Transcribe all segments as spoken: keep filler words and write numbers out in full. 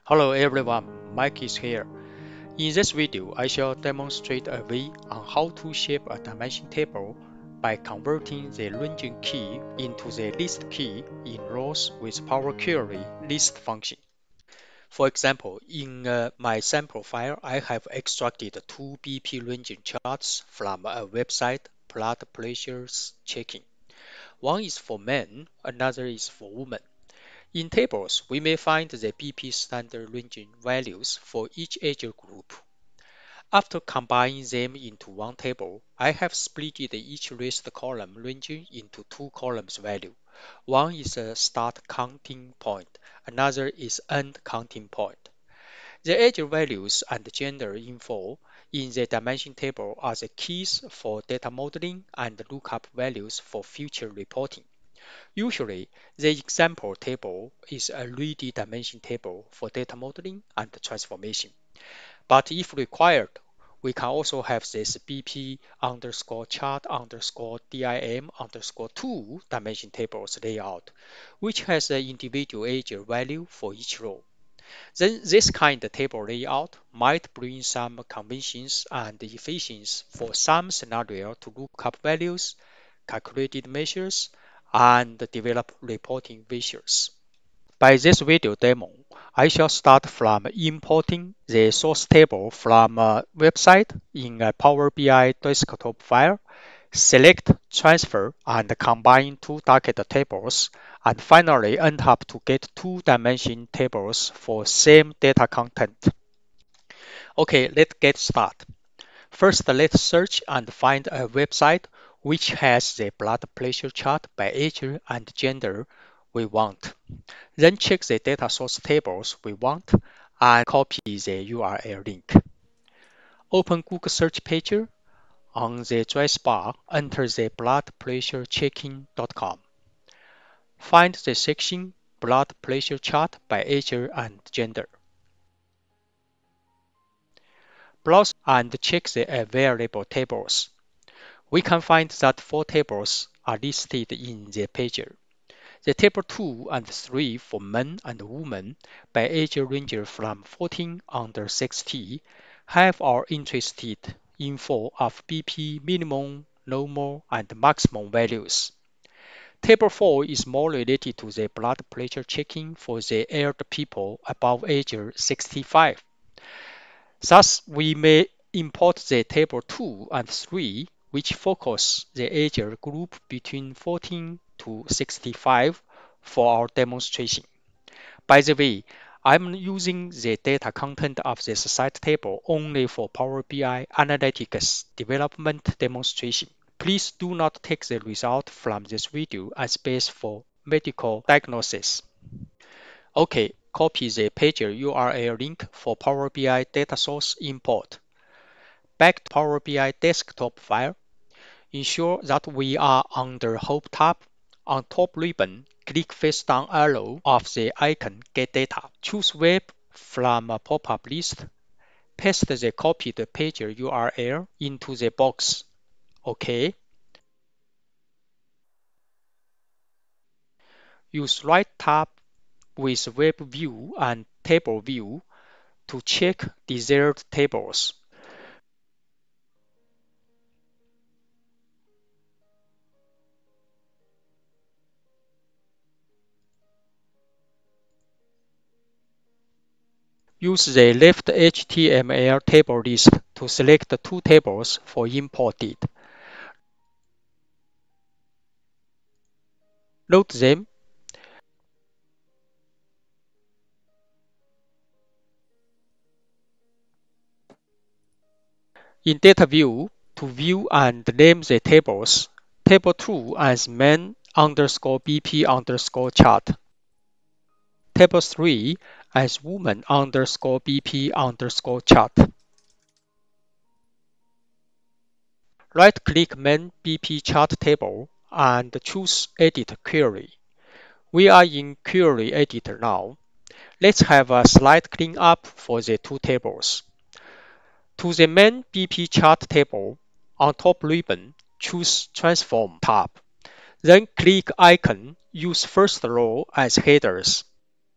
Hello everyone, Mike is here. In this video, I shall demonstrate a way on how to shape a dimension table by converting the ranging key into the list key in rows with PowerQuery list function. For example, in uh, my sample file, I have extracted two B P ranging charts from a website, Blood Pressure Checking. One is for men, another is for women. In tables, we may find the B P standard ranging values for each age group. After combining them into one table, I have split each list column ranging into two columns value. One is a start counting point, another is end counting point. The age values and gender info in the dimension table are the keys for data modeling and lookup values for future reporting. Usually, the example table is a ready dimension table for data modeling and transformation. But if required, we can also have this B P underscore chart underscore dim underscore two dimension tables layout, which has an individual age value for each row. Then this kind of table layout might bring some convenience and efficiency for some scenario to look up values, calculated measures, and develop reporting visuals. By this video demo, I shall start from importing the source table from a website in a Power B I desktop file, select transfer and combine two docket tables, and finally end up to get two dimension tables for same data content. Okay, let's get started. First, let's search and find a website which has the blood pressure chart by age and gender we want. Then check the data source tables we want and copy the U R L link. Open Google search page. On the address bar, enter the blood pressure checking dot com. Find the section Blood Pressure Chart by age and gender. Browse and check the available tables. We can find that four tables are listed in the page. The table two and three for men and women by age range from fourteen under sixty have our interested info of B P minimum, normal, and maximum values. Table four is more related to the blood pressure checking for the elder people above age sixty-five. Thus, we may import the table two and three, which focus the age group between fourteen to sixty-five for our demonstration. By the way, I'm using the data content of this site table only for Power B I Analytics development demonstration. Please do not take the result from this video as base for medical diagnosis. Okay, copy the page U R L link for Power B I data source import. Back to Power B I desktop file. Ensure that we are on the Home tab. On top ribbon, click face down arrow of the icon Get Data. Choose Web from a pop-up list. Paste the copied page U R L into the box. OK. Use right tab with Web View and Table View to check desired tables. Use the left H T M L table list to select two tables for imported. Load them. In Data View, to view and name the tables, Table two as men underscore B P underscore chart. Table three as woman underscore B P underscore chart. Right-click Men B P chart table and choose Edit Query. We are in Query Editor now. Let's have a slight cleanup for the two tables. To the main B P chart table, on top ribbon, choose Transform tab. Then click icon, use first row as headers.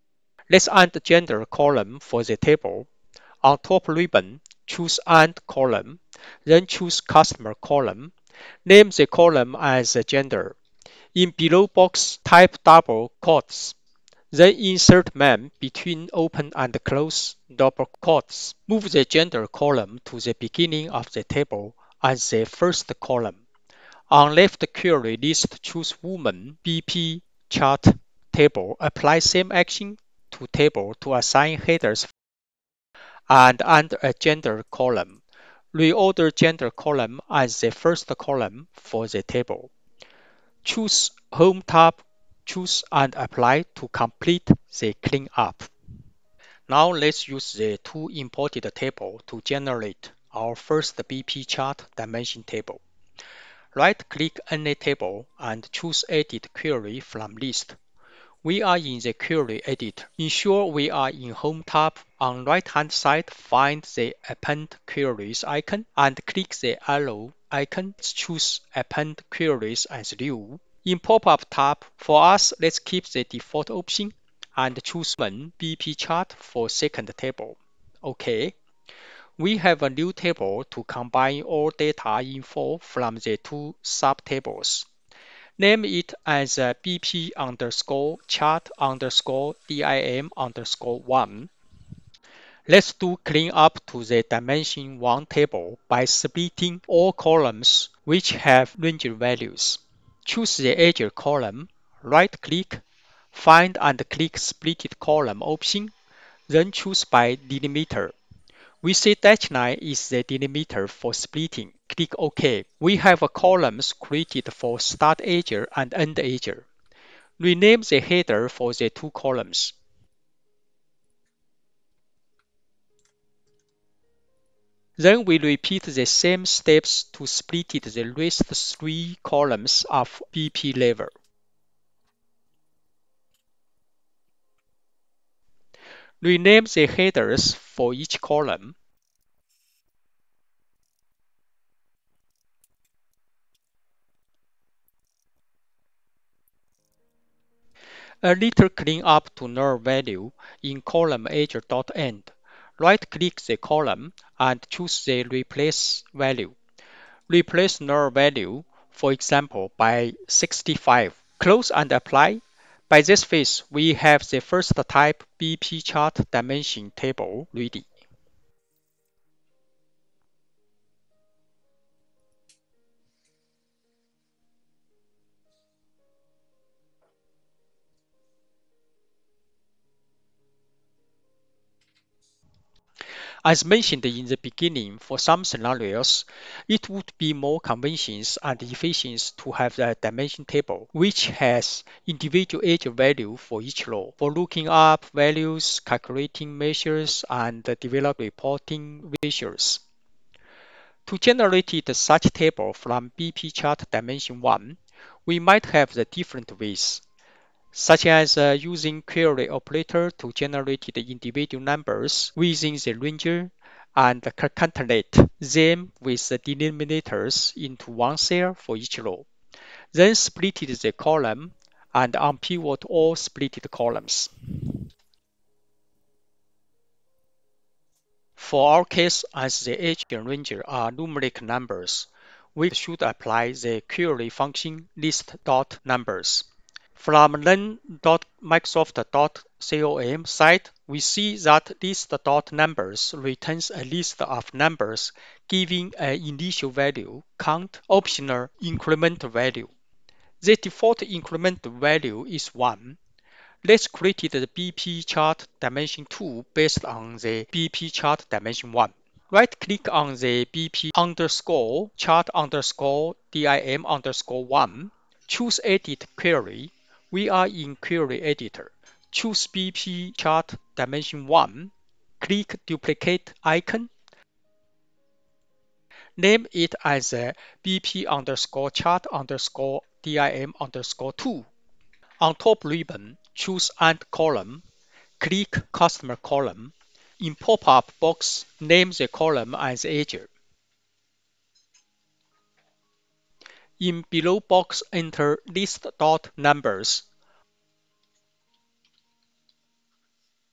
Let's add the gender column for the table. On top ribbon, choose Add column, then choose Customer column. Name the column as gender. In below box, type double quotes. Then insert man between open and close double quotes. Move the gender column to the beginning of the table as the first column. On left query list, choose woman B P chart table. Apply same action to table to assign headers and add a gender column. Reorder gender column as the first column for the table. Choose Home tab, choose and apply to complete the cleanup. Now let's use the two imported table to generate our first B P chart dimension table. Right-click any table and choose Edit Query from List. We are in the Query editor. Ensure we are in Home tab. On right-hand side, find the Append Queries icon and click the arrow icon. Choose Append Queries as new. In Pop-up tab, for us, let's keep the default option and choose one B P chart for second table. OK. We have a new table to combine all data info from the two subtables. Name it as B P underscore chart underscore dim underscore one. Let's do cleanup to the dimension one table by splitting all columns which have range values. Choose the edge column, right-click, find and click Splitted Column option, then choose by delimiter. We see dash line is the delimiter for splitting. Click OK. We have a columns created for start edge and end edge. Rename the header for the two columns. Then we repeat the same steps to split the rest three columns of B P level. Rename the headers for each column. A little cleanup to null value in column edge.end. Right-click the column and choose the replace value. Replace null value, for example, by sixty-five. Close and apply. By this phase, we have the first type B P chart dimension table ready. As mentioned in the beginning, for some scenarios, it would be more convenient and efficient to have a dimension table which has individual edge value for each row for looking up values, calculating measures, and develop reporting visuals. To generate such table from B P chart dimension one, we might have the different ways, such as uh, using query operator to generate the individual numbers within the range and concatenate them with the delimiters into one cell for each row. Then split the column and unpivot all splitted columns. For our case, as the age and range are numeric numbers, we should apply the query function list.Numbers. From learn.microsoft.com site, we see that list.Numbers returns a list of numbers giving an initial value, count, optional increment value. The default increment value is one. Let's create the B P chart dimension two based on the B P chart dimension one. Right-click on the B P underscore chart underscore dim underscore one. Choose Edit Query. We are in Query Editor. Choose B P chart dimension one. Click Duplicate icon. Name it as a B P underscore chart underscore dim underscore two. On top ribbon, choose Add Column. Click Customer column. In pop-up box, name the column as edge. In below box, enter list.Numbers.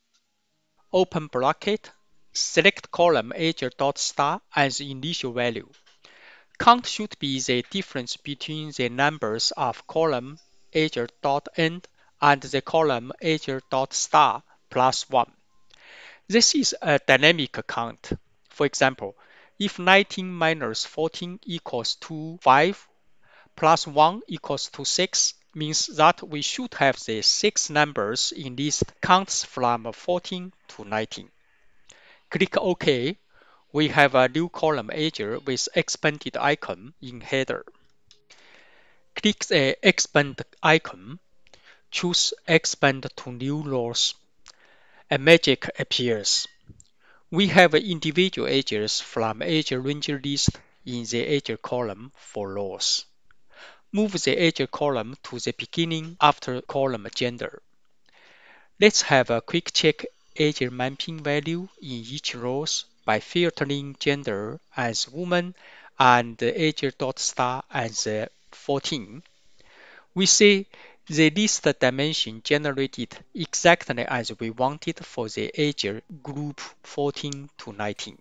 open bracket, select column ager.star as initial value. Count should be the difference between the numbers of column ager.end and the column ager.star plus one. This is a dynamic count. For example, if nineteen minus fourteen equals to five plus one equals to six means that we should have the six numbers in list counts from fourteen to nineteen. Click OK. We have a new column ager with expanded icon in header. Click the expand icon. Choose expand to new rows. A magic appears. We have individual edges from edge ranger list in the edge column for rows. Move the edge column to the beginning after column gender. Let's have a quick check edge mapping value in each rows by filtering gender as woman and edge.star as fourteen. We see the list dimension generated exactly as we wanted for the age group fourteen to nineteen.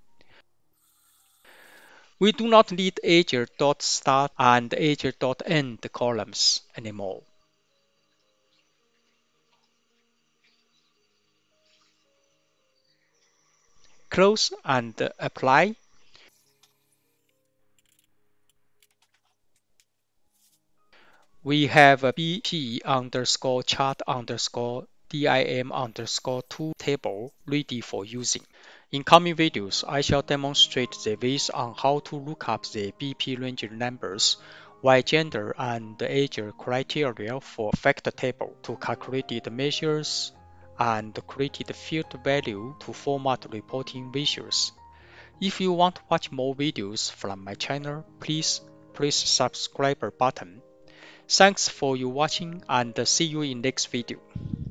We do not need age.start and age.end columns anymore. Close and apply. We have a B P underscore chart underscore dim underscore two table ready for using. In coming videos, I shall demonstrate the ways on how to look up the B P range numbers, Y gender and age criteria for fact table to calculate the measures and create the field value to format reporting visuals. If you want to watch more videos from my channel, please press subscribe button. Thanks for your watching and see you in next video.